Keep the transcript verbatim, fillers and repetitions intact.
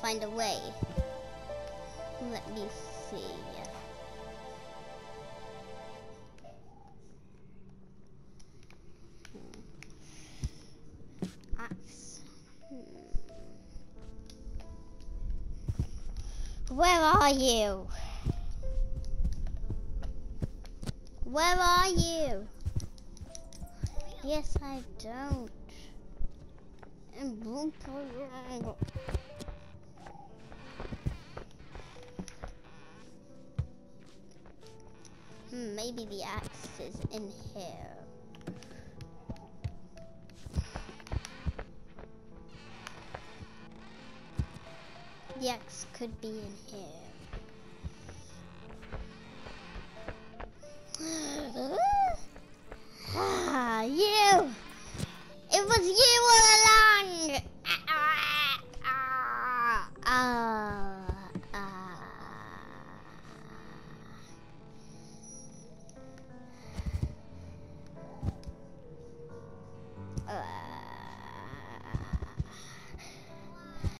find a way. Let me see. Hmm. Axe. Hmm. Where are you? Where are you? Yes, I don't. Hmm, maybe the axe is in here. The axe could be in here.